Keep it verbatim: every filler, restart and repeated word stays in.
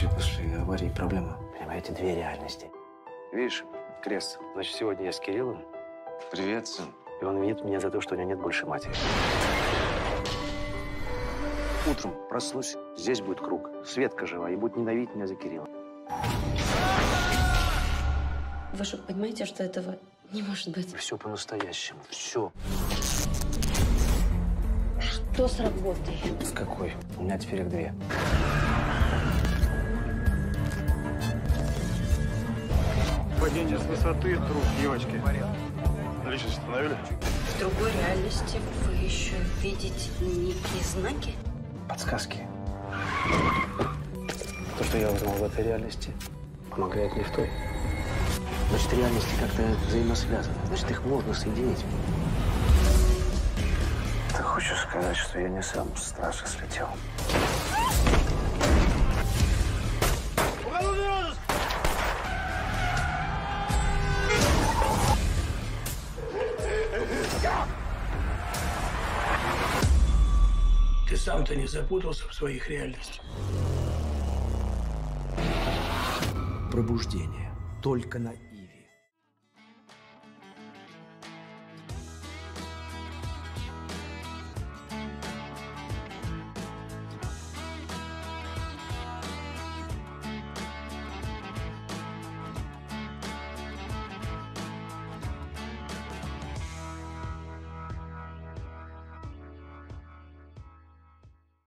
Следующая после аварии проблема. Понимаете, две реальности. Видишь, крест. Значит, сегодня я с Кириллом, Привет, сын. и он винит меня за то, что у него нет больше матери. Утром проснусь, здесь будет круг. Светка жива и будет ненавидеть меня за Кирилла. Вы же понимаете, что этого не может быть? Все по-настоящему. Все. Что с работой? С какой? У меня теперь их две. Падение с высоты, труп девочки. Личность установили? В другой реальности вы еще видите некие знаки? Подсказки. То, что я узнал в этой реальности, помогает мне в той. Значит, реальности как-то взаимосвязаны. Значит, их можно соединить. Ты хочешь сказать, что я не сам с трассы слетел? Ты сам-то не запутался в своих реальностях? Пробуждение. Только на